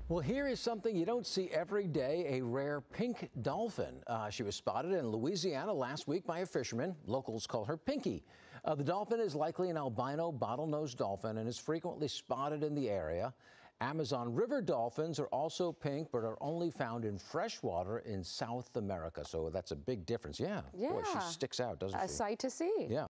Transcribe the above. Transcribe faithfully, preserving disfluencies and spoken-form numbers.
Well, here is something you don't see every day, a rare pink dolphin. Uh, she was spotted in Louisiana last week by a fisherman. Locals call her Pinky. Uh, the dolphin is likely an albino bottlenose dolphin and is frequently spotted in the area. Amazon River dolphins are also pink, but are only found in freshwater in South America. So that's a big difference. Yeah. Yeah. Boy, she sticks out, doesn't A she? sight to see. Yeah.